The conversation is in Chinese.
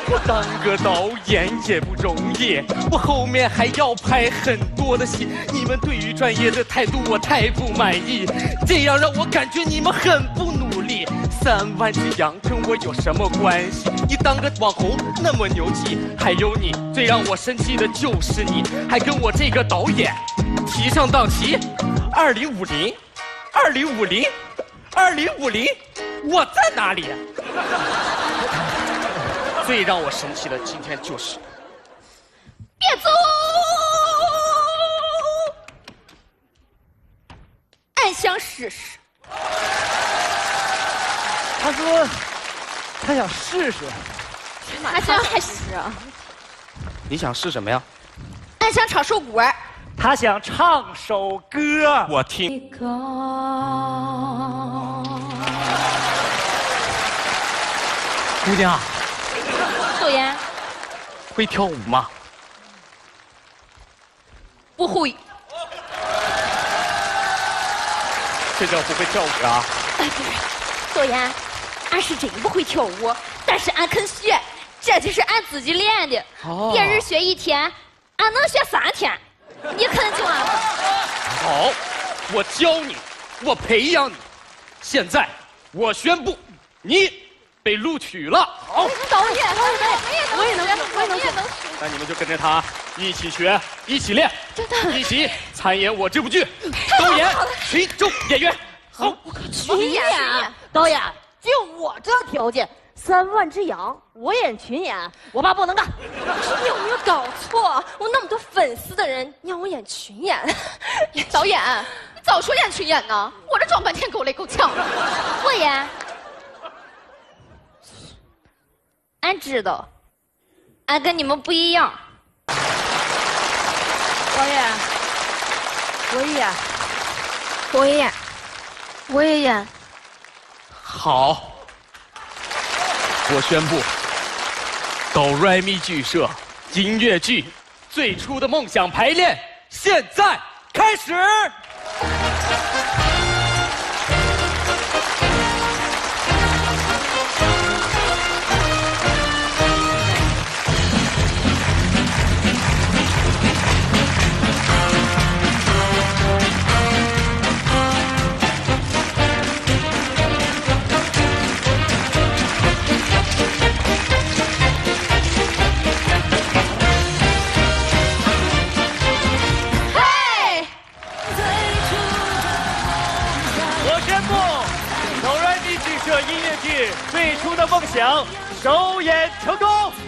我当个导演也不容易，我后面还要拍很多的戏。你们对于专业的态度我太不满意，这样让我感觉你们很不努力。3万只羊跟我有什么关系？你当个网红那么牛气，还有你最让我生气的就是你还跟我这个导演提上档期。2050，我在哪里？最让我生气的今天就是别走！俺想试试。 他说他想试试。 俺想还试。 你想试什么呀？ 俺想唱首歌。 他想唱首歌。 我听。姑娘， 导演会跳舞吗？ 不会。 这叫不会跳舞啊？ 哎，不是，导演，俺是真不会跳舞，但是俺肯学，这就是俺自己练的。别人学1天，俺能学3天。你肯教俺吗？ 好，我教你，我培养你。现在我宣布，你被录取了。好， 导演，我也能， 那你们就跟着他一起学，一起练， 真的， 一起参演我这部剧，都演群众演员。好， 群演， 导演，就我这条件，3万只羊，我演群演，我爸不能干。 你有没有搞错？我那么多粉丝的人，你让我演群演？导演，你早说演群演呢！我这装半天够累够呛的。我演。俺知道，俺跟你们不一样。 导演，我也演， 我也演，我也演。 好，我宣布，哆来咪剧社音乐剧最初的梦想排练现在开始。 最初的梦想首演成功。